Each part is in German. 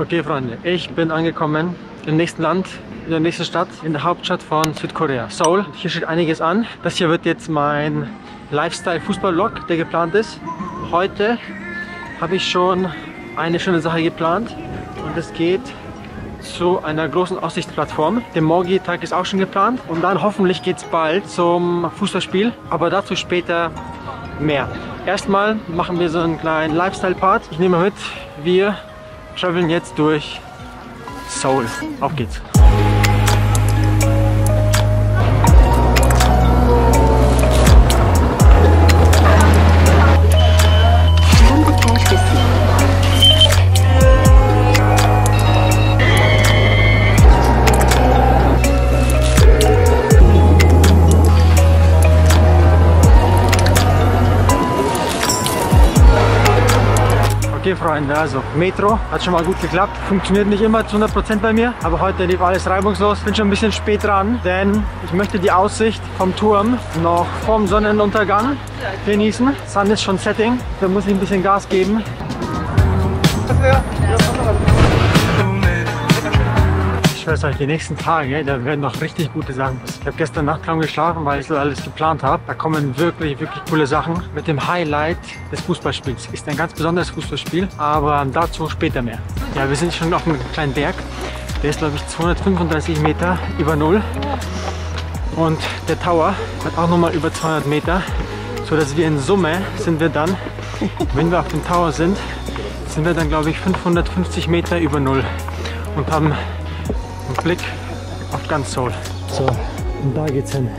Okay, Freunde, ich bin angekommen im nächsten Land, in der nächsten Stadt, in der Hauptstadt von Südkorea, Seoul. Hier steht einiges an. Das hier wird jetzt mein Lifestyle-Fußball-Vlog, der geplant ist. Heute habe ich schon eine schöne Sache geplant und es geht zu einer großen Aussichtsplattform. Der Morgi-Tag ist auch schon geplant und dann hoffentlich geht es bald zum Fußballspiel, aber dazu später mehr. Erstmal machen wir so einen kleinen Lifestyle-Part. Ich nehme mit, wir traveln jetzt durch Seoul. Auf geht's! Okay, Freunde, also Metro hat schon mal gut geklappt. Funktioniert nicht immer zu 100% bei mir, aber heute lief alles reibungslos. Bin schon ein bisschen spät dran, denn ich möchte die Aussicht vom Turm noch vorm Sonnenuntergang genießen. Sun ist schon Setting, da muss ich ein bisschen Gas geben. Ich weiß euch, die nächsten Tage, da werden noch richtig gute Sachen. Ich habe gestern Nacht kaum geschlafen, weil ich so alles geplant habe. Da kommen wirklich coole Sachen. Mit dem Highlight des Fußballspiels. Ist ein ganz besonderes Fußballspiel, aber dazu später mehr. Ja, wir sind schon auf einem kleinen Berg. Der ist, glaube ich, 235 Meter über Null. Und der Tower hat auch nochmal über 200 Meter. So dass wir in Summe sind wir dann, wenn wir auf dem Tower sind wir dann, glaube ich, 550 Meter über Null. Und haben Blick auf ganz Seoul. So, und da geht's hin.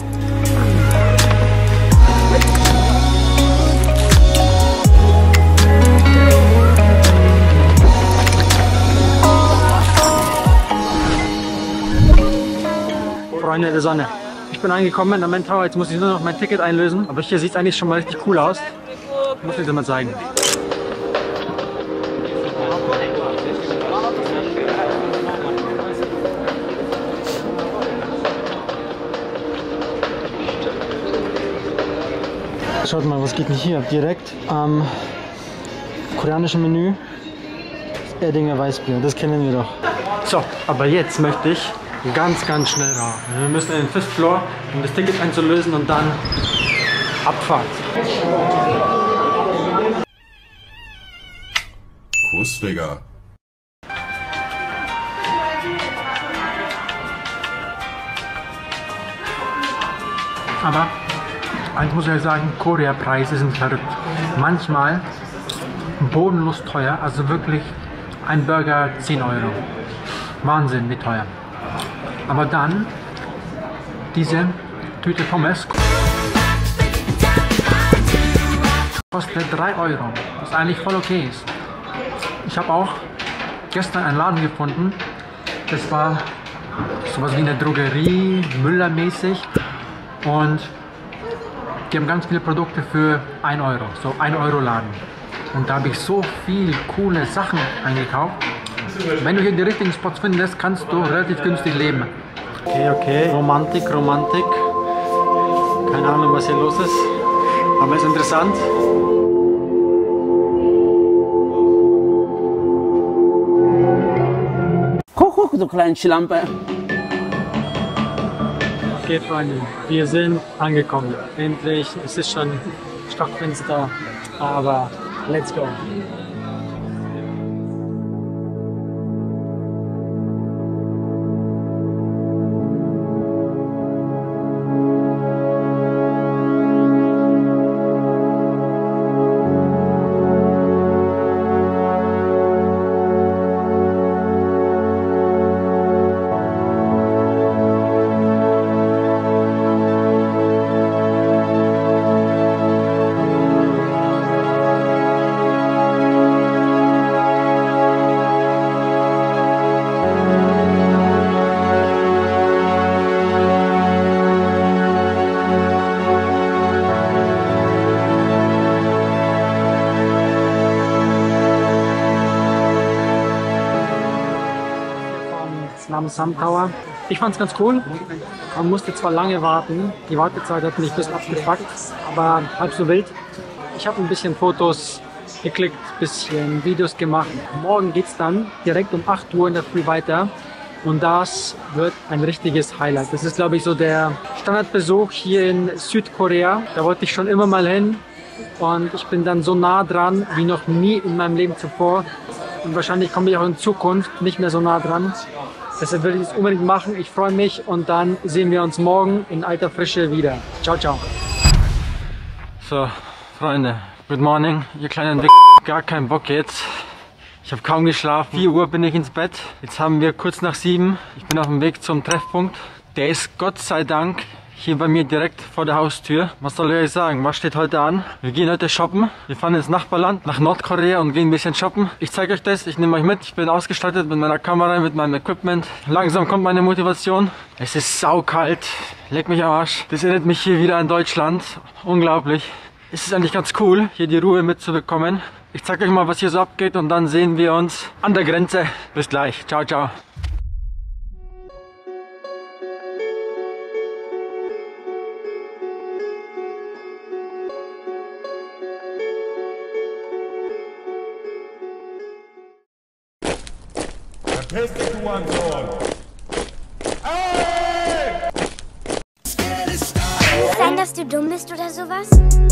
Freunde der Sonne. Ich bin angekommen am Main Tower, jetzt muss ich nur noch mein Ticket einlösen. Aber hier sieht es eigentlich schon mal richtig cool aus. Muss ich dir mal zeigen. Schaut mal, was geht denn hier? Direkt am koreanischen Menü Erdinger Weißbier, das kennen wir doch. So, aber jetzt möchte ich ganz schnell raus. Wir müssen in den Fifth Floor, um das Ticket einzulösen und dann Abfahrt. Kuss, Digga. Aber eins muss ich euch sagen, Korea-Preise sind verrückt. Manchmal bodenlos teuer, also wirklich ein Burger 10 €. Wahnsinn, wie teuer. Aber dann diese Tüte Pommes kostet 3 €, was eigentlich voll okay ist. Ich habe auch gestern einen Laden gefunden, das war sowas wie eine Drogerie, Müller-mäßig, und die haben ganz viele Produkte für 1 €, so 1 € Laden. Und da habe ich so viel coole Sachen eingekauft. Wenn du hier die richtigen Spots findest, kannst du relativ günstig leben. Okay, Romantik. Keine Ahnung, was hier los ist, aber ist interessant. Guck, so kleine Schlampe. Okay, Freunde, wir sind angekommen. Endlich, es ist schon stockfinster, aber let's go. Namens Sun Tower. Ich fand es ganz cool. Man musste zwar lange warten, die Wartezeit hat mich ein bisschen abgefuckt, aber halb so wild. Ich habe ein bisschen Fotos geklickt, bisschen Videos gemacht. Morgen geht es dann direkt um 8 Uhr in der Früh weiter. Und das wird ein richtiges Highlight. Das ist, glaube ich, so der Standardbesuch hier in Südkorea. Da wollte ich schon immer mal hin. Und ich bin dann so nah dran wie noch nie in meinem Leben zuvor. Und wahrscheinlich komme ich auch in Zukunft nicht mehr so nah dran. Deshalb will ich es unbedingt machen. Ich freue mich und dann sehen wir uns morgen in alter Frische wieder. Ciao, ciao. So, Freunde, good morning. Ihr kleinen gar keinen Bock jetzt. Ich habe kaum geschlafen. 4 Uhr bin ich ins Bett. Jetzt haben wir kurz nach 7. Ich bin auf dem Weg zum Treffpunkt. Der ist Gott sei Dank hier bei mir direkt vor der Haustür. Was soll ich euch sagen? Was steht heute an? Wir gehen heute shoppen. Wir fahren ins Nachbarland, nach Nordkorea und gehen ein bisschen shoppen. Ich zeige euch das. Ich nehme euch mit. Ich bin ausgestattet mit meiner Kamera, mit meinem Equipment. Langsam kommt meine Motivation. Es ist saukalt. Leck mich am Arsch. Das erinnert mich hier wieder an Deutschland. Unglaublich. Es ist eigentlich ganz cool, hier die Ruhe mitzubekommen. Ich zeige euch mal, was hier so abgeht und dann sehen wir uns an der Grenze. Bis gleich. Ciao, ciao. Verpiss du Anton! Kann es sein, dass du dumm bist oder sowas?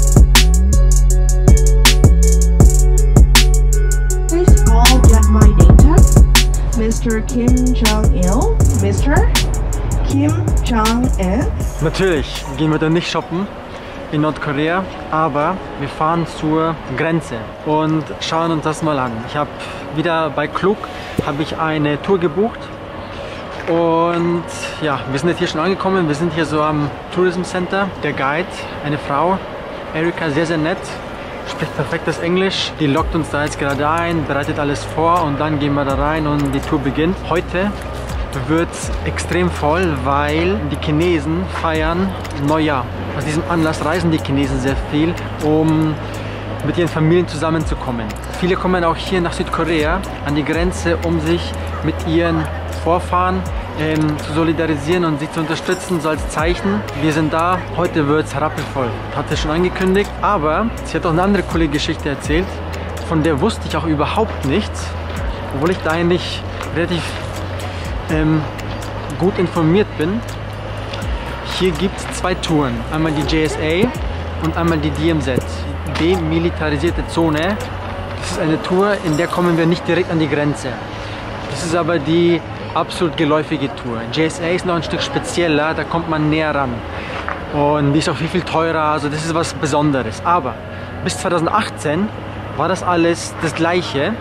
Please all get my data. Mr. Kim Jong-il. Mr. Kim Jong-il. Natürlich gehen wir dann nicht shoppen in Nordkorea, aber wir fahren zur Grenze und schauen uns das mal an. Ich habe wieder bei Klook eine Tour gebucht und ja, wir sind jetzt hier schon angekommen. Wir sind hier so am Tourism Center. Der Guide, eine Frau, Erika, sehr, sehr nett, spricht perfektes Englisch. Die lockt uns da jetzt gerade ein, bereitet alles vor und dann gehen wir da rein und die Tour beginnt. Heute wird es extrem voll, weil die Chinesen feiern Neujahr. Aus diesem Anlass reisen die Chinesen sehr viel, um mit ihren Familien zusammenzukommen. Viele kommen auch hier nach Südkorea an die Grenze, um sich mit ihren Vorfahren zu solidarisieren und sie zu unterstützen, so als Zeichen. Wir sind da, heute wird es rappelvoll. Hat sie schon angekündigt, aber sie hat auch eine andere coole Geschichte erzählt, von der wusste ich auch überhaupt nichts, obwohl ich da eigentlich relativ gut informiert bin. Hier gibt es 2 Touren, einmal die JSA und einmal die DMZ, demilitarisierte Zone. Das ist eine Tour, in der kommen wir nicht direkt an die Grenze. Das ist aber die absolut geläufige Tour. JSA ist noch ein Stück spezieller, da kommt man näher ran. Und die ist auch viel, viel teurer, also das ist was Besonderes. Aber bis 2018 war das alles das Gleiche.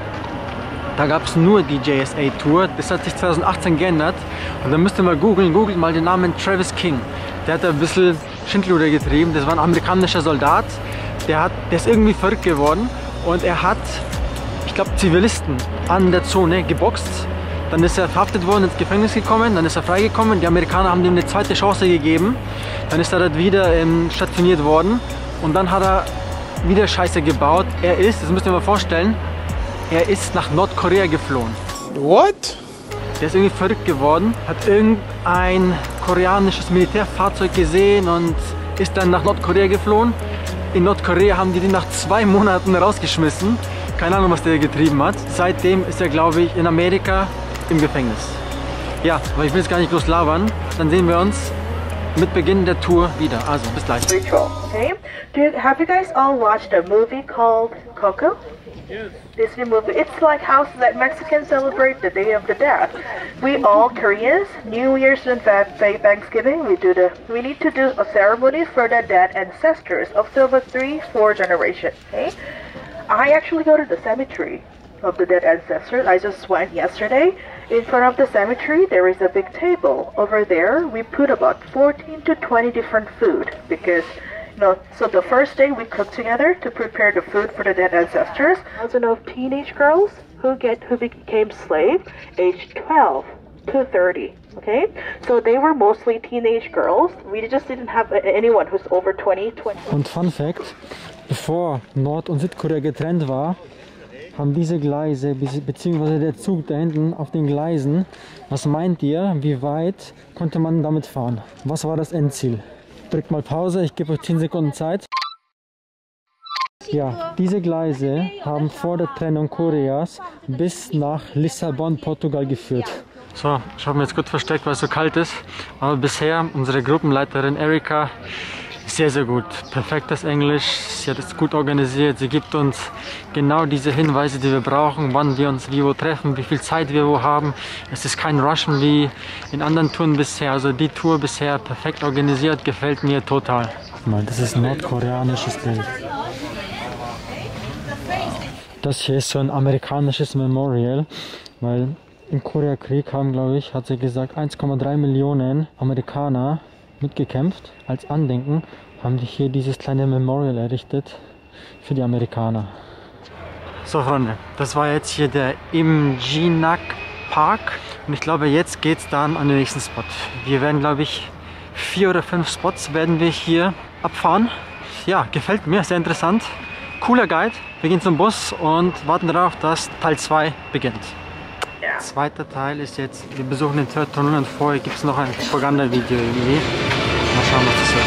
Da gab es nur die JSA-Tour. Das hat sich 2018 geändert. Und dann müsst ihr mal googeln. Googelt mal den Namen Travis King. Der hat da ein bisschen Schindluder getrieben. Das war ein amerikanischer Soldat. Der ist irgendwie verrückt geworden. Und er hat, ich glaube, Zivilisten an der Zone geboxt. Dann ist er verhaftet worden, ins Gefängnis gekommen. Dann ist er freigekommen. Die Amerikaner haben ihm eine zweite Chance gegeben. Dann ist er dort wieder stationiert worden. Und dann hat er wieder Scheiße gebaut. Das müsst ihr mal vorstellen, er ist nach Nordkorea geflohen. What? Der ist irgendwie verrückt geworden, hat irgendein koreanisches Militärfahrzeug gesehen und ist dann nach Nordkorea geflohen. In Nordkorea haben die den nach 2 Monaten rausgeschmissen. Keine Ahnung, was der getrieben hat. Seitdem ist er, glaube ich, in Amerika im Gefängnis. Ja, aber ich will jetzt gar nicht groß labern. Dann sehen wir uns mit Beginn der Tour wieder. Also, bis gleich. Okay. Have you guys all watched a movie called Coco? Yes. Disney movie. It's like how that Mexicans celebrate the Day of the Dead. We all Koreans, New Year's and Thanksgiving, we need to do a ceremony for the dead ancestors of the 3-4 generation. Okay, I actually go to the cemetery of the dead ancestors. I just went yesterday. In front of the cemetery, there is a big table. Over there, we put about 14 to 20 different food because. No, so the first day we cooked together to prepare the food for the dead ancestors. Thousands of teenage girls who became slave aged 12 to 30. Okay, so they were mostly teenage girls. We just didn't have anyone who's over 20. Und Fun Fact: Bevor Nord- und Südkorea getrennt war, haben diese Gleise bzw. der Zug da hinten auf den Gleisen. Was meint ihr? Wie weit konnte man damit fahren? Was war das Endziel? Drückt mal Pause, ich gebe euch 10 Sekunden Zeit. Ja, diese Gleise haben vor der Trennung Koreas bis nach Lissabon, Portugal geführt. So, ich habe mich jetzt gut versteckt, weil es so kalt ist. Aber bisher, unsere Gruppenleiterin Erika, sehr, sehr gut. Perfektes Englisch, sie hat es gut organisiert. Sie gibt uns genau diese Hinweise, die wir brauchen, wann wir uns wie wo treffen, wie viel Zeit wir wo haben. Es ist kein Rushen wie in anderen Touren bisher. Also die Tour bisher perfekt organisiert, gefällt mir total. Mal, das ist nordkoreanisches Bild. Das hier ist so ein amerikanisches Memorial, weil im Koreakrieg haben, glaube ich, hat sie gesagt, 1,3 Millionen Amerikaner mitgekämpft. Als Andenken haben die hier dieses kleine Memorial errichtet für die Amerikaner. So Freunde, das war jetzt hier der Imjinak Park und ich glaube, jetzt geht es dann an den nächsten Spot. Wir werden, glaube ich, 4 oder 5 Spots werden wir hier abfahren. Ja, gefällt mir, sehr interessant. Cooler Guide. Wir gehen zum Bus und warten darauf, dass Teil 2 beginnt. Zweiter Teil ist jetzt, wir besuchen den Third Tunnel und vorher gibt es noch ein Propagandavideo irgendwie. Mal schauen, was das wird.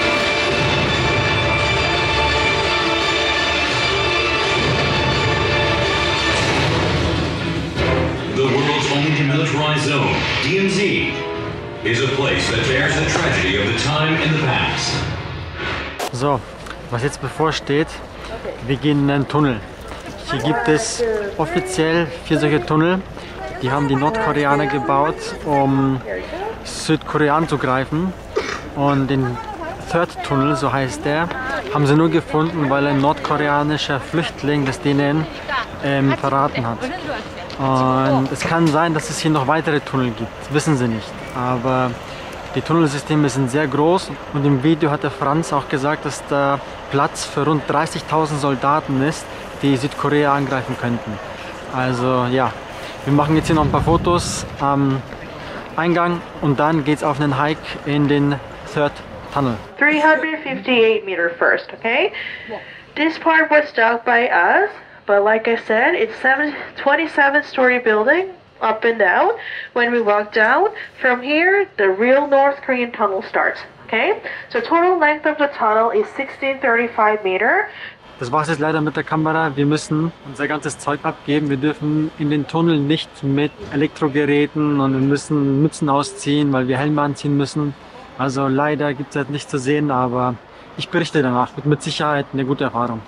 The world's only demilitarized zone, DMZ, is a place that bears the tragedy of the time in the past. So, was jetzt bevorsteht, wir gehen in einen Tunnel. Hier gibt es offiziell 4 solche Tunnel. Die haben die Nordkoreaner gebaut, um Südkorea anzugreifen. Und den Third Tunnel, so heißt der, haben sie nur gefunden, weil ein nordkoreanischer Flüchtling das denen verraten hat. Und es kann sein, dass es hier noch weitere Tunnel gibt, wissen sie nicht. Aber die Tunnelsysteme sind sehr groß und im Video hat der Franz auch gesagt, dass da Platz für rund 30.000 Soldaten ist, die Südkorea angreifen könnten. Also ja. Wir machen jetzt hier noch ein paar Fotos am Eingang und dann geht's auf einen Hike in den Third Tunnel. 358 meter first, okay? This part was dug by us, but like I said, it's 27-story building up and down. When we walk down, from here, the real North Korean tunnel starts, okay? So total length of the tunnel is 1635 meter. Das war es jetzt leider mit der Kamera. Wir müssen unser ganzes Zeug abgeben. Wir dürfen in den Tunnel nicht mit Elektrogeräten und wir müssen Mützen ausziehen, weil wir Helme anziehen müssen. Also leider gibt es halt nichts zu sehen, aber ich berichte danach. Wird mit Sicherheit eine gute Erfahrung.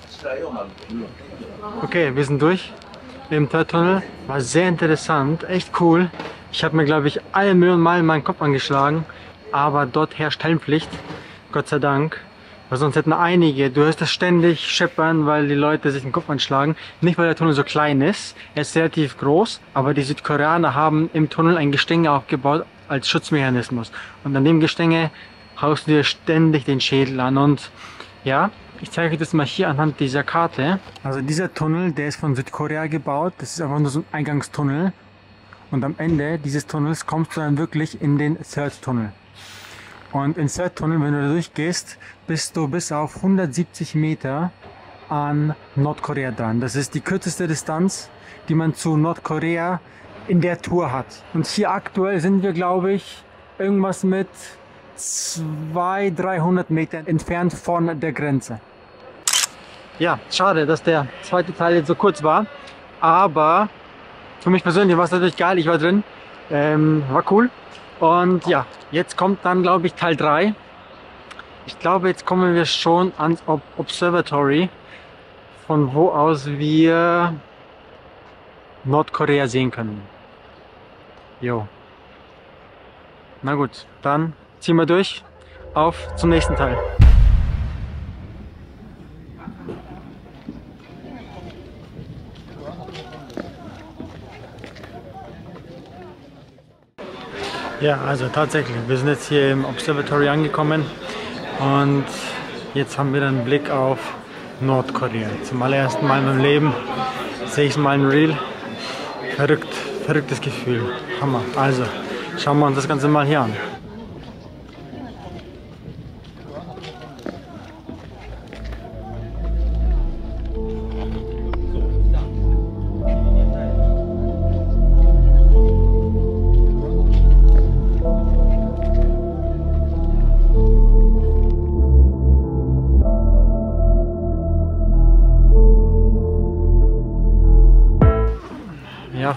Okay, wir sind durch im Third Tunnel. War sehr interessant, echt cool. Ich habe mir, glaube ich, alle Millionen Mal meinen Kopf angeschlagen, aber dort herrscht Helmpflicht. Gott sei Dank. Weil sonst hätten einige, du hörst das ständig scheppern, weil die Leute sich den Kopf anschlagen. Nicht, weil der Tunnel so klein ist, er ist relativ groß, aber die Südkoreaner haben im Tunnel ein Gestänge aufgebaut als Schutzmechanismus. Und an dem Gestänge haust du dir ständig den Schädel an. Und ja, ich zeige euch das mal hier anhand dieser Karte. Also dieser Tunnel, der ist von Südkorea gebaut. Das ist einfach nur so ein Eingangstunnel. Und am Ende dieses Tunnels kommst du dann wirklich in den Third Tunnel. Und in Third Tunnel, wenn du da durchgehst, bist du bis auf 170 Meter an Nordkorea dran. Das ist die kürzeste Distanz, die man zu Nordkorea in der Tour hat. Und hier aktuell sind wir, glaube ich, irgendwas mit 200-300 Metern entfernt von der Grenze. Ja, schade, dass der zweite Teil jetzt so kurz war. Aber für mich persönlich war es natürlich geil, ich war drin. War cool. Und ja, jetzt kommt dann, glaube ich, Teil 3. Ich glaube, jetzt kommen wir schon ans Observatory, von wo aus wir Nordkorea sehen können. Jo. Na gut, dann ziehen wir durch. Auf zum nächsten Teil. Ja, also tatsächlich, wir sind jetzt hier im Observatory angekommen und jetzt haben wir einen Blick auf Nordkorea. Zum allerersten Mal in meinem Leben sehe ich es mal in Real. Verrücktes Gefühl. Hammer. Also, schauen wir uns das Ganze mal hier an.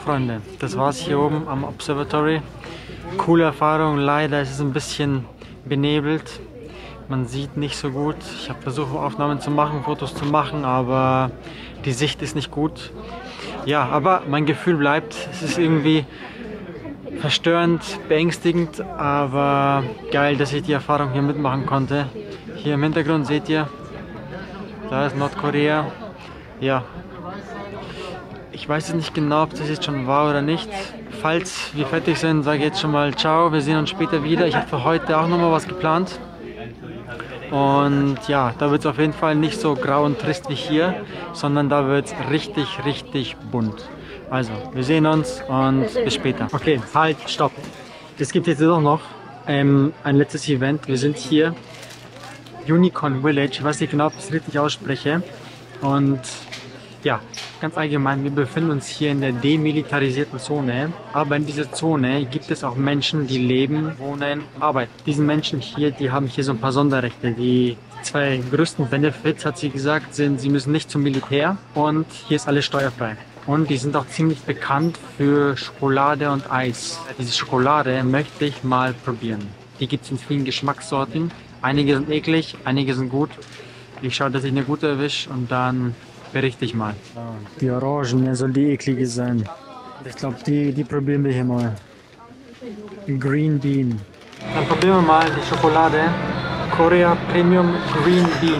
Freunde, das war's hier oben am Observatory. Coole Erfahrung, leider ist es ein bisschen benebelt. Man sieht nicht so gut. Ich habe versucht, Aufnahmen zu machen, Fotos zu machen, aber die Sicht ist nicht gut. Ja, aber mein Gefühl bleibt. Es ist irgendwie verstörend, beängstigend, aber geil, dass ich die Erfahrung hier mitmachen konnte. Hier im Hintergrund seht ihr, da ist Nordkorea. Ja, ich weiß jetzt nicht genau, ob das jetzt schon war oder nicht. Falls wir fertig sind, sage ich jetzt schon mal ciao, wir sehen uns später wieder. Ich habe für heute auch nochmal was geplant. Und ja, da wird es auf jeden Fall nicht so grau und trist wie hier, sondern da wird es richtig, richtig bunt. Also, wir sehen uns und bis später. Okay, halt, stopp. Es gibt jetzt doch noch ein letztes Event. Wir sind hier, Unicorn Village. Ich weiß nicht genau, ob ich es richtig ausspreche. Und ja, ganz allgemein, wir befinden uns hier in der demilitarisierten Zone. Aber in dieser Zone gibt es auch Menschen, die leben, wohnen, arbeiten. Diese Menschen hier, die haben hier so ein paar Sonderrechte. Die zwei größten Benefits, hat sie gesagt, sind, sie müssen nicht zum Militär und hier ist alles steuerfrei. Und die sind auch ziemlich bekannt für Schokolade und Eis. Diese Schokolade möchte ich mal probieren. Die gibt es in vielen Geschmackssorten. Einige sind eklig, einige sind gut. Ich schaue, dass ich eine gute erwische und dann berichte ich mal. Die Orangen, soll die eklige sein. Ich glaube, die probieren wir hier mal. Green Bean. Dann probieren wir mal die Schokolade. Korea Premium Green Bean.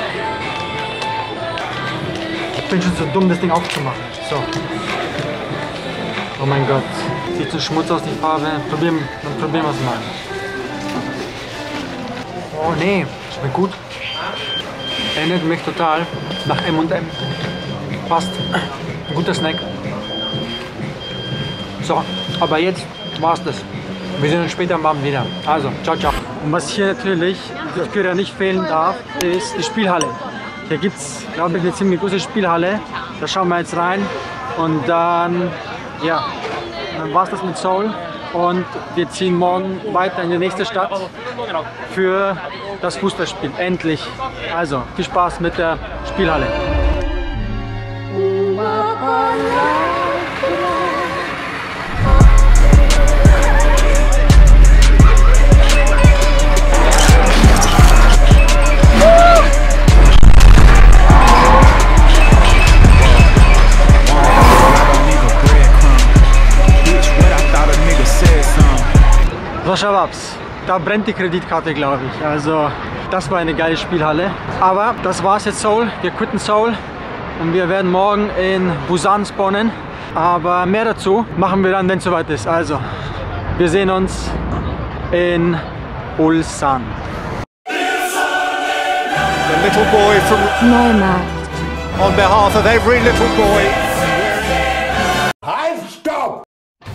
Ich bin schon zu dumm, das Ding aufzumachen. So. Oh mein Gott. Sieht so Schmutz aus, die Farbe. Dann probieren wir es mal. Oh nee, schmeckt gut. Erinnert mich total nach M&M. Passt. Ein guter Snack. So, aber jetzt war's das. Wir sehen uns später am Abend wieder. Also, ciao, ciao. Und was hier natürlich Südkorea nicht fehlen darf, ist die Spielhalle. Hier gibt es, glaube ich, eine ziemlich große Spielhalle. Da schauen wir jetzt rein. Und dann, ja, dann war's das mit Seoul. Und wir ziehen morgen weiter in die nächste Stadt für das Fußballspiel. Endlich. Also, viel Spaß mit der Spielhalle. So, Shababs, da brennt die Kreditkarte, glaube ich. Also, das war eine geile Spielhalle. Aber das war's jetzt Seoul. Wir quitten Seoul und wir werden morgen in Busan spawnen. Aber mehr dazu machen wir dann, wenn es soweit ist. Also, wir sehen uns in Ulsan. The little boy from Neumarkt. on behalf of every little boy. I've stopped.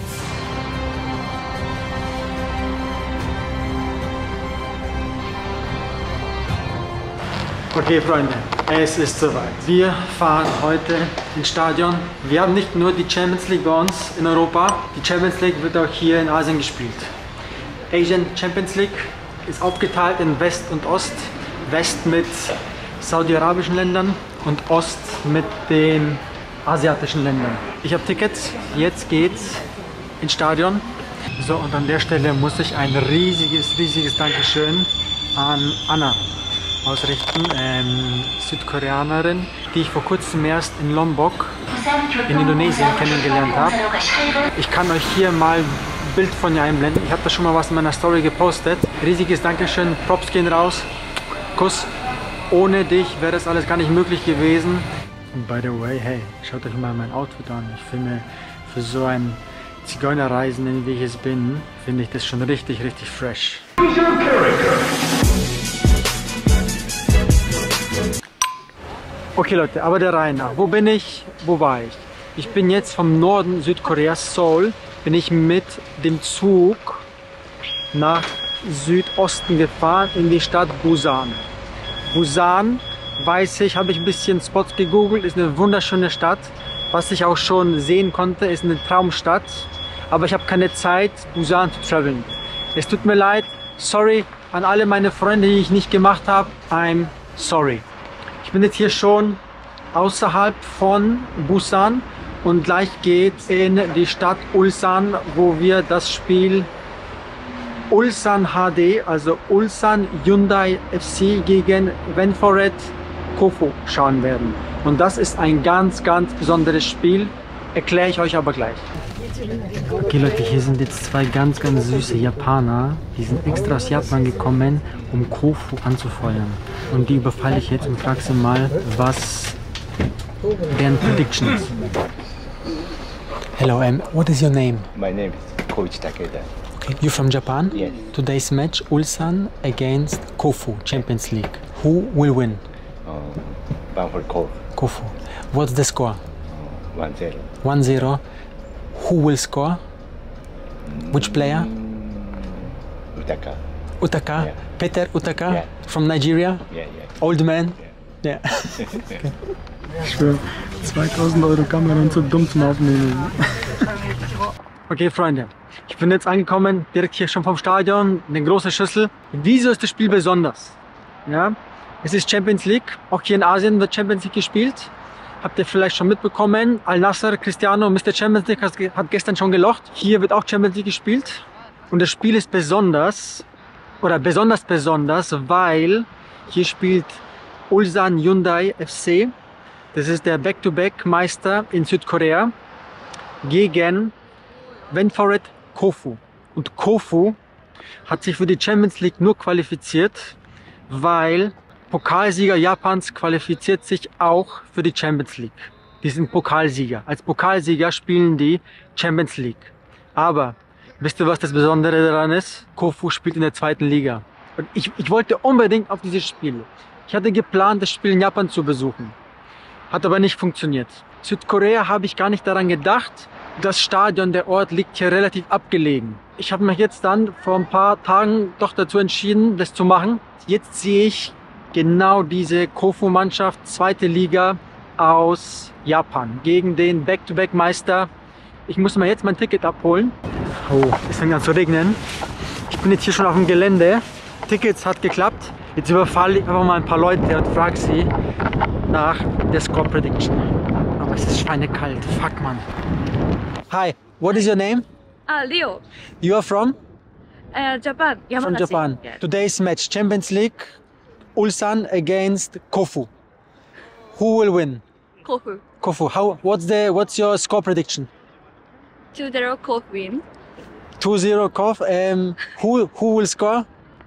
Okay, Freunde, es ist soweit. Wir fahren heute ins Stadion. Wir haben nicht nur die Champions League bei uns in Europa, die Champions League wird auch hier in Asien gespielt. Asian Champions League ist aufgeteilt in West und Ost. West mit saudi-arabischen Ländern und Ost mit den asiatischen Ländern. Ich habe Tickets, jetzt geht's ins Stadion. So, und an der Stelle muss ich ein riesiges Dankeschön an Anna ausrichten, Südkoreanerin, die ich vor kurzem erst in Lombok in Indonesien kennengelernt habe. Ich kann euch hier mal ein Bild von ihr einblenden. Ich habe da schon mal was in meiner Story gepostet. Riesiges Dankeschön, Props gehen raus, Kuss. Ohne dich wäre das alles gar nicht möglich gewesen. Und by the way, hey, schaut euch mal mein Outfit an. Ich finde, für so ein Zigeunerreisenden, wie ich es bin, finde ich das schon richtig fresh. Okay Leute, aber der Reihe nach. Wo bin ich? Wo war ich? Ich bin jetzt vom Norden Südkoreas, Seoul, bin ich mit dem Zug nach Südosten gefahren in die Stadt Busan. Busan, weiß ich, habe ich ein bisschen Spots gegoogelt, ist eine wunderschöne Stadt. Was ich auch schon sehen konnte, ist eine Traumstadt. Aber ich habe keine Zeit, Busan zu traveln. Es tut mir leid, sorry an alle meine Freunde, die ich nicht gemacht habe. I'm sorry. Ich bin jetzt hier schon außerhalb von Busan und gleich geht's in die Stadt Ulsan, wo wir das Spiel Ulsan HD, also Ulsan Hyundai FC gegen Ventforet Kofu schauen werden. Und das ist ein ganz, ganz besonderes Spiel. Erkläre ich euch aber gleich. Okay Leute, hier sind jetzt zwei ganz, ganz süße Japaner. Die sind extra aus Japan gekommen, um Kofu anzufeuern. Und die überfalle ich jetzt und frage sie mal, was deren Prediction ist. Hello, what is your name? My name is Coach Takeda. Okay, you from Japan? Yes. Today's match, Ulsan against Kofu, Champions League. Who will win? Ventforet Kofu. Kofu. What's the score? 1-0. 1-0. Who will score? Which player? Utaka. Utaka. Yeah. Peter Utaka Yeah. from Nigeria. Yeah. Old man. Ja. Ich schwöre, 2000 Euro Kamera und so dumm zum Aufnehmen. Okay, Freunde, ich bin jetzt angekommen, direkt hier schon vom Stadion, eine große Schüssel. Wieso ist das Spiel besonders? Ja, es ist Champions League, auch hier in Asien wird Champions League gespielt. Habt ihr vielleicht schon mitbekommen, Al-Nassr, Cristiano, Mr. Champions League hat gestern schon gelocht. Hier wird auch Champions League gespielt. Und das Spiel ist besonders, weil hier spielt Ulsan Hyundai FC. Das ist der Back-to-Back-Meister in Südkorea gegen Ventforet Kofu. Und Kofu hat sich für die Champions League nur qualifiziert, weil Pokalsieger Japans qualifiziert sich auch für die Champions League. Die sind Pokalsieger. Als Pokalsieger spielen die Champions League. Aber wisst ihr, was das Besondere daran ist? Kofu spielt in der zweiten Liga. Und ich wollte unbedingt auf dieses Spiel. Ich hatte geplant, das Spiel in Japan zu besuchen. Hat aber nicht funktioniert. Südkorea habe ich gar nicht daran gedacht. Das Stadion, der Ort liegt hier relativ abgelegen. Ich habe mich jetzt dann vor ein paar Tagen doch dazu entschieden, das zu machen. Jetzt sehe ich genau diese Kofu-Mannschaft, zweite Liga aus Japan, gegen den Back-to-Back-Meister. Ich muss mir jetzt mein Ticket abholen. Oh, es fängt an zu regnen. Ich bin jetzt hier schon auf dem Gelände. Tickets hat geklappt. Jetzt überfalle ich einfach mal ein paar Leute und frage sie nach der Score Prediction. Aber es ist schweinekalt. Fuck, man. Hi, what is your name? Leo. You are from? Japan. Yamanashi. From Japan. Yeah. Today's match, Champions League, Ulsan against Kofu. Who will win? Kofu. Kofu. What's your score prediction? 2-0 Kofu win. 2-0 Kofu. Who will score?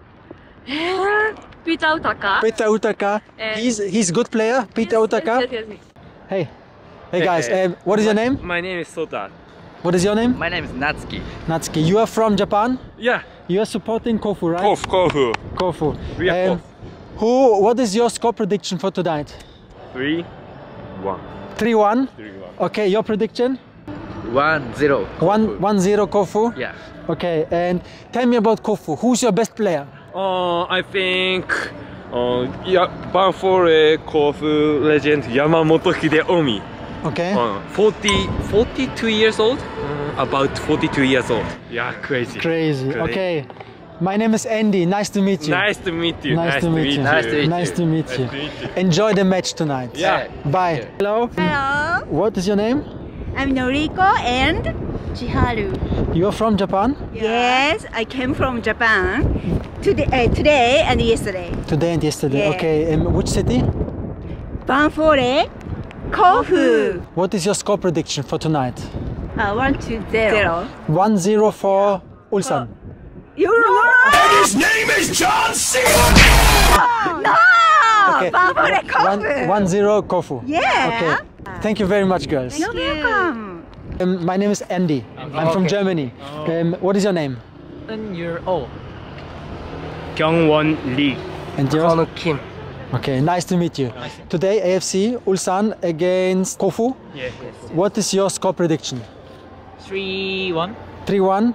Peter Utaka. Peter Utaka. He's a good player. Peter Utaka. Yes. Hey guys. What is your name? My name is Sota. What is your name? My name is Natsuki. Natsuki. You are from Japan? Yeah. You are supporting Kofu, right? Kofu. Kofu. We are What is your score prediction for tonight? 3-1. 3-1? Okay, your prediction? 1-0. 1-0 Kofu? Yeah. Okay, and tell me about Kofu. Who's your best player? I think Ventforet Kofu legend Yamamoto Hideomi. Okay. 42 years old? About 42 years old. Yeah, crazy. Crazy. Okay. My name is Andy. Nice to meet you. Nice to meet you. Nice to meet you. Nice to meet you. Enjoy the match tonight. Yeah. Bye. Hello. Hello, What is your name? I'm Noriko and Chiharu. You are from Japan? Yes, I came from Japan today and yesterday. Today and yesterday. Yeah. Okay. Which city? Ventforet Kofu. What is your score prediction for tonight? 1-0. 1-0 for Ulsan. You're wrong. His name is John Cena! No. Okay. Ventforet Kofu. 1-0 Kofu. Yeah. Okay. Thank you very much, girls. You're welcome. My name is Andy. I'm from Germany. What is your name? 10-year-old. Kyungwon Lee. And yours? Kim. Okay, nice to meet you. Today, AFC Ulsan against Kofu. Yes. What is your score prediction? 3-1. 3-1.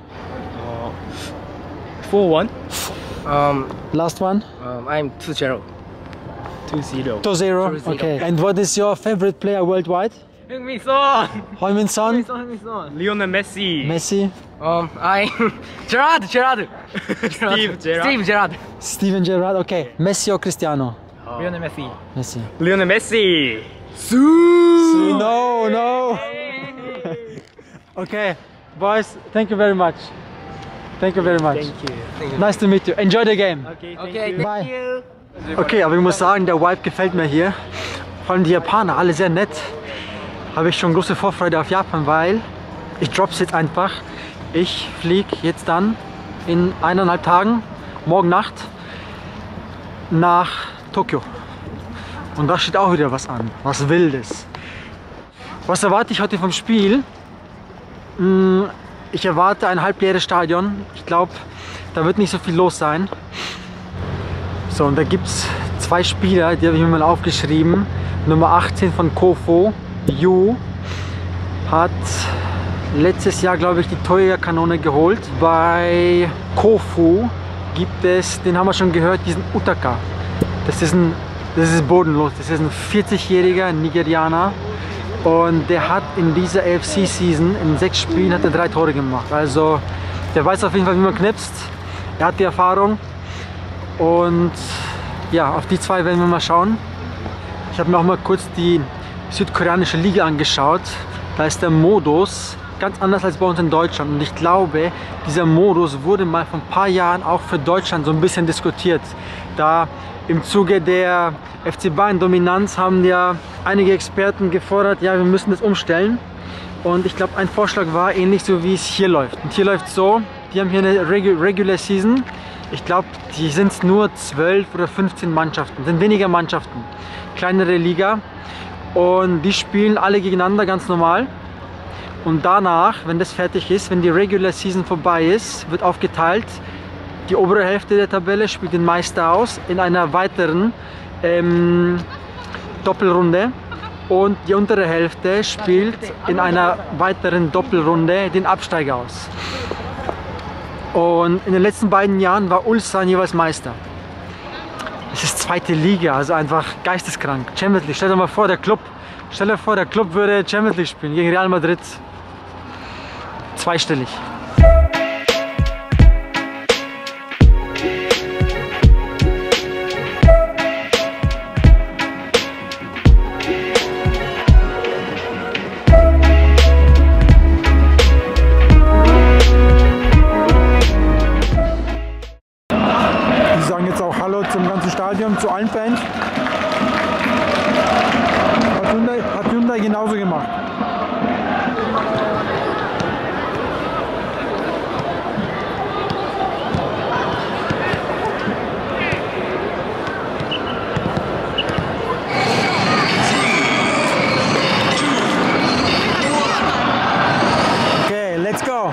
4-1. Last one? I'm 2-0. 2-0. 2-0. Okay. And what is your favorite player worldwide? Heung-min Son. Heung-min Son? Lionel Messi. Messi? I'm Gerrard. Steve Gerrard. Steven Gerrard? Okay. Messi or Cristiano? Lionel Messi. Messi. Lionel Messi. No. Okay, boys, thank you very much. Thank you very much. Thank you. Nice to meet you. Enjoy the game. Okay, thank you. Okay, aber ich muss sagen, der Vibe gefällt mir hier. Vor allem die Japaner, alle sehr nett. Habe ich schon große Vorfreude auf Japan, weil ich drop's jetzt einfach. Ich fliege jetzt dann in 1,5 Tagen, morgen Nacht, nach Tokio. Und da steht auch wieder was an, was Wildes. Was erwarte ich heute vom Spiel? Ich erwarte ein halbleeres Stadion. Ich glaube, da wird nicht so viel los sein. So, und da gibt es 2 Spieler, die habe ich mir mal aufgeschrieben. Nummer 18 von Kofo, Yu, hat letztes Jahr, glaube ich, die Torjägerkanone geholt. Bei Kofu gibt es, den haben wir schon gehört, diesen Utaka. Das ist bodenlos. Das ist ein 40-jähriger Nigerianer. Und der hat in dieser AFC-Season, in 6 Spielen, hat er 3 Tore gemacht. Also der weiß auf jeden Fall, wie man knipst. Er hat die Erfahrung. Und ja, auf die 2 werden wir mal schauen. Ich habe mir auch mal kurz die südkoreanische Liga angeschaut. Da ist der Modus ganz anders als bei uns in Deutschland. Und ich glaube, dieser Modus wurde mal vor ein paar Jahren auch für Deutschland so ein bisschen diskutiert. Da im Zuge der FC Bayern-Dominanz haben ja einige Experten gefordert, ja, wir müssen das umstellen. Und ich glaube, ein Vorschlag war ähnlich so, wie es hier läuft. Und hier läuft es so, die haben hier eine Regular Season. Ich glaube, die sind nur 12 oder 15 Mannschaften, sind weniger Mannschaften. Kleinere Liga. Und die spielen alle gegeneinander ganz normal. Und danach, wenn das fertig ist, wenn die Regular Season vorbei ist, wird aufgeteilt. Die obere Hälfte der Tabelle spielt den Meister aus in einer weiteren Doppelrunde. Und die untere Hälfte spielt in einer weiteren Doppelrunde den Absteiger aus. Und in den letzten beiden Jahren war Ulsan jeweils Meister. Es ist 2. Liga, also einfach geisteskrank. Champions League, stell dir mal vor, der Club würde Champions League spielen gegen Real Madrid. Zweistellig. Die sagen jetzt auch Hallo zum ganzen Stadion, zu allen Fans. Hat Hyundai genauso gemacht. Okay, let's go.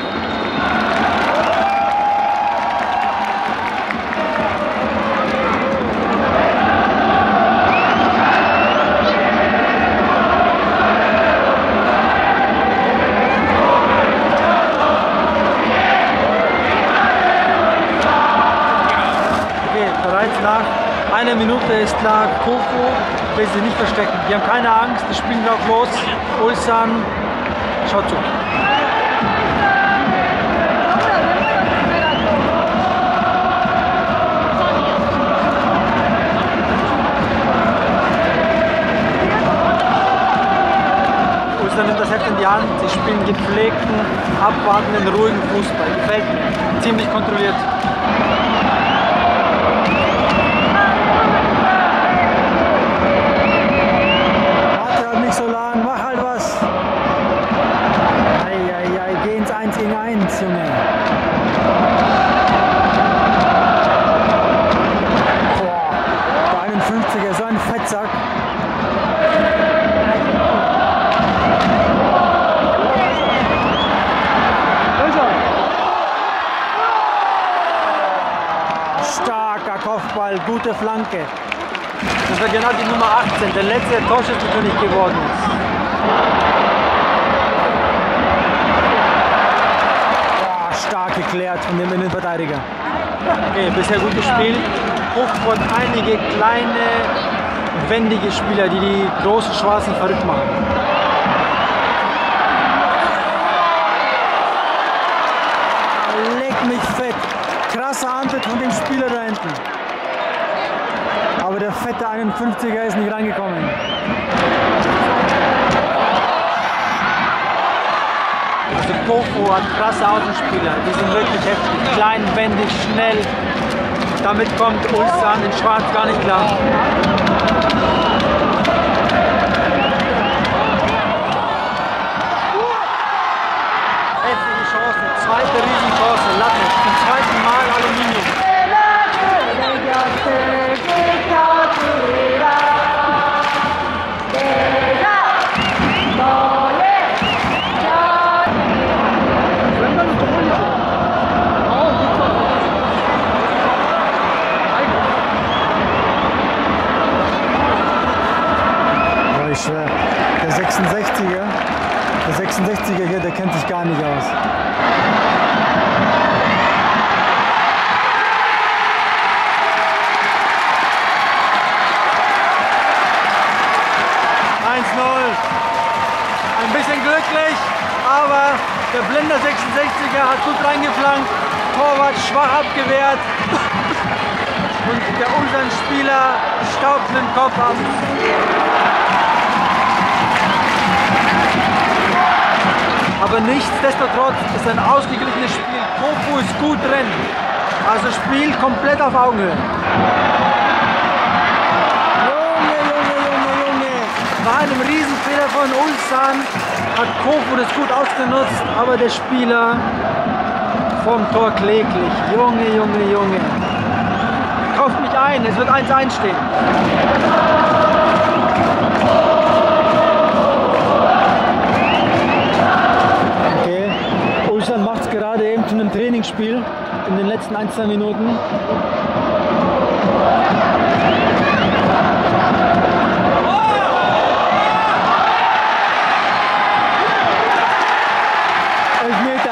Nach einer Minute ist klar, Kofo will sich nicht verstecken. Die haben keine Angst, die spielen drauf los. Ulsan, schaut zu. Ulsan nimmt das Heft in die Hand, sie spielen gepflegten, abwartenden, ruhigen Fußball. Gefällt mir. Ziemlich kontrolliert. So lang, mach halt was. Eieiei, geh ins 1 gegen 1, Junge. Boah, der 51er, so ein Fettsack. Starker Kopfball, gute Flanke. Das war genau die Nummer 18, der letzte Torschützenkönig geworden ist. Boah, stark geklärt von dem Innenverteidiger. Okay, bisher gut gespielt. Hochfort einige kleine, wendige Spieler, die die großen Schwarzen verrückt machen. Leck mich fett. Krasser Antritt von dem Spieler da hinten. Aber der fette 51er ist nicht reingekommen. 1-0 Also Kofu hat krasse Außenspieler, die sind wirklich heftig, klein, wendig, schnell. Damit kommt Ulsan in Schwarz gar nicht klar. Heftige Chance, zweite Riesenchance, Latte, zum zweiten Mal Aluminium. Der 66er hier, der kennt sich gar nicht aus. Ein bisschen glücklich, aber der blinde 66er hat gut reingeflankt, Torwart schwach abgewehrt und der Ulsan-Spieler staubt den Kopf ab. Aber nichtsdestotrotz ist ein ausgeglichenes Spiel. Kofu ist gut drin. Also Spiel komplett auf Augenhöhe. Junge. Nach einem Riesenfehler von Ulsan hat Kofu das gut ausgenutzt, aber der Spieler vom Tor kläglich. Junge. Kauft mich ein, es wird 1-1 stehen. Ulsan macht es gerade eben zu einem Trainingsspiel in den letzten 1-2 Minuten. Elfmeter.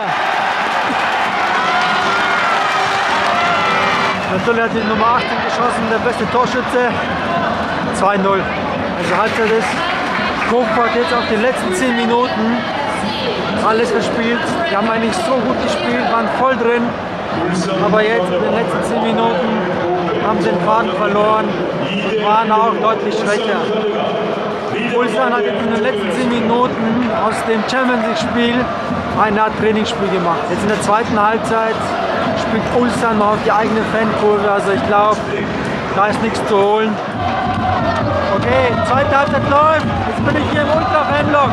Natürlich hat die Nummer 18 geschossen, der beste Torschütze. 2-0. Also Halbzeit ist. Kofu hat jetzt auf den letzten 10 Minuten alles verspielt. Die haben eigentlich so gut gespielt, waren voll drin. Aber jetzt in den letzten 10 Minuten haben sie den Faden verloren und waren auch deutlich schwächer. Ulsan hat jetzt in den letzten 10 Minuten aus dem Champions League-Spiel eine Art Trainingsspiel gemacht. Jetzt in der zweiten Halbzeit spielt Ulsan mal auf die eigene Fankurve. Also ich glaube, da ist nichts zu holen. Okay, zweite Halbzeit läuft. Jetzt bin ich hier im Ultra-Fanblock.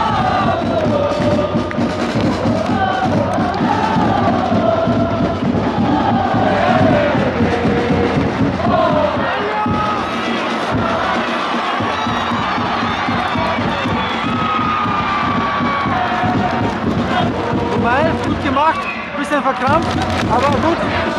Gut gemacht, bisschen verkrampft, aber gut.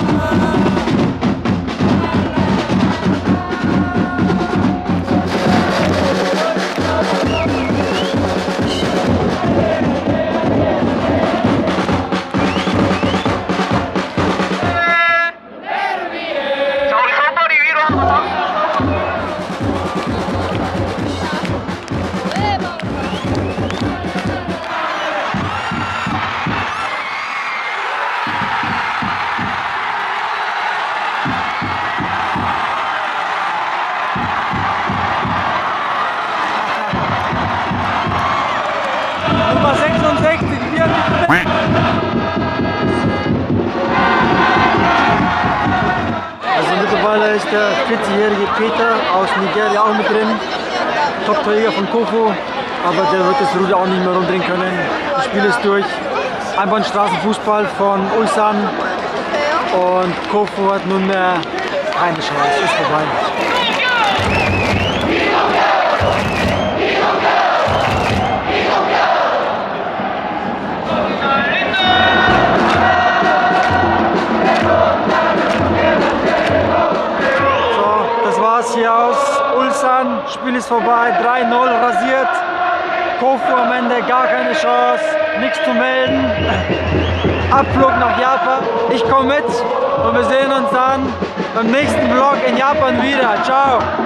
Nummer 66, also mittlerweile ist der 40-jährige Peter aus Nigeria auch mit drin, Top-Torjäger von Kofu, aber der wird das Ruder auch nicht mehr rumdrehen können. Das Spiel ist durch. Einbahnstraßenfußball von Ulsan und Kofu hat nunmehr keine Chance, ist vorbei. Hier aus Ulsan, Spiel ist vorbei, 3-0 rasiert, Kofu am Ende gar keine Chance, nichts zu melden, Abflug nach Japan, ich komme mit und wir sehen uns dann beim nächsten Vlog in Japan wieder, ciao!